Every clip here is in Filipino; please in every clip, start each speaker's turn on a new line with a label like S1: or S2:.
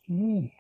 S1: Mm.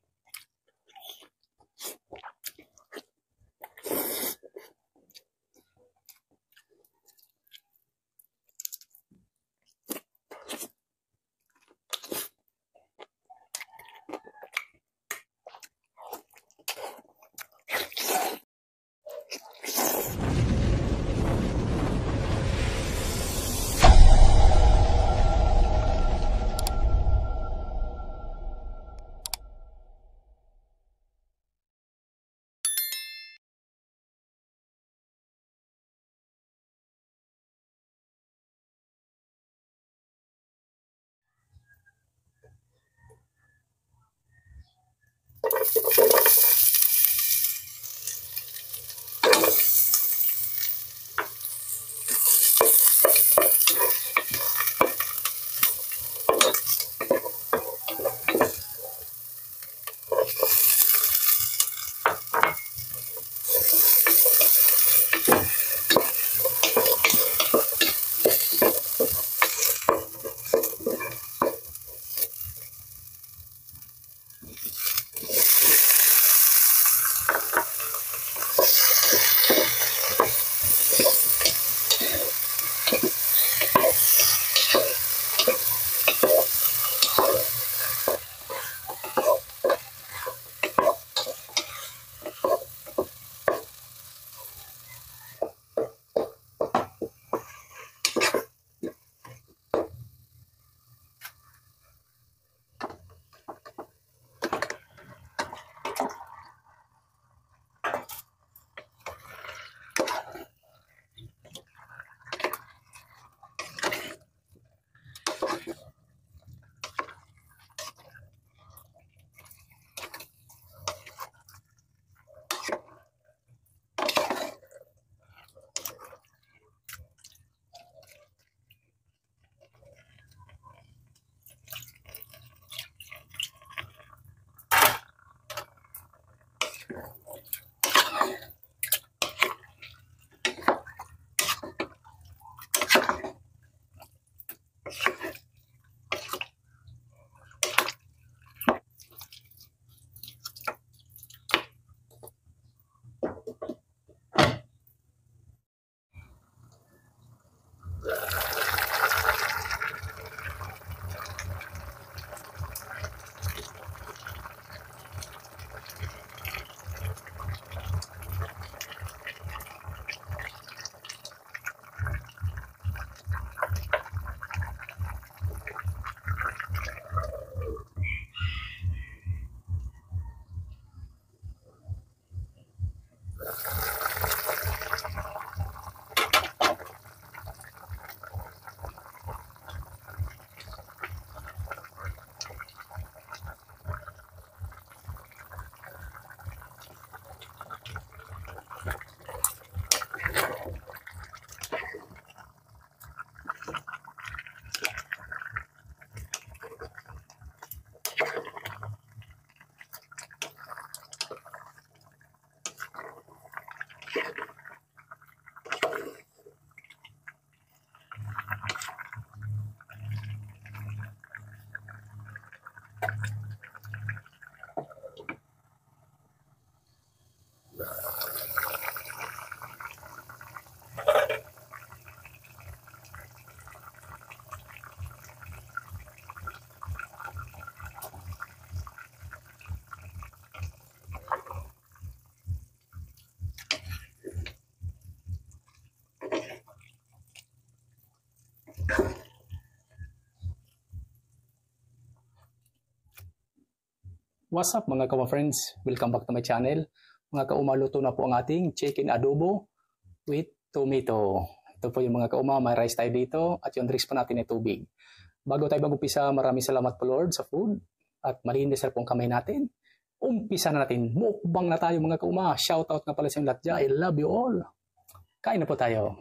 S1: What's up mga ka-friends? Welcome back to my channel. Mga ka-uma, luto na po ang ating chicken adobo with tomato. Ito po yung mga ka-uma, may rice tayo dito at yung drinks po natin ay tubig. Bago tayo mag-umpisa, maraming salamat po Lord sa food at malinis na po ang kamay natin. Umpisa na natin. Mukbang na tayo mga ka-uma. Shoutout na pala sa inyo lahat dyan. I love you all. Kain na po tayo.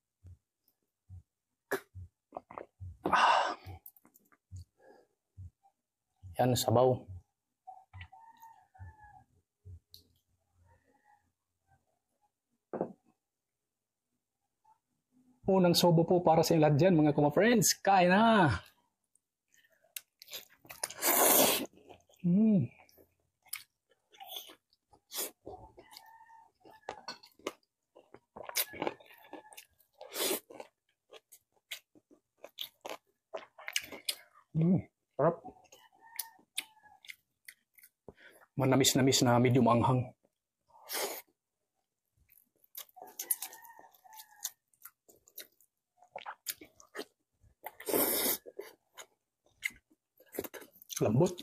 S1: Yan, sabaw. Unang sobo po para sa inyo lahat dyan, mga kuma-friends. Kain na! Mm. Sarap. Manamis-namis na medium anghang. Lambot.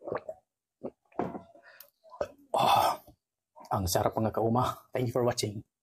S1: Ang sarap mga kauma. Thank you for watching.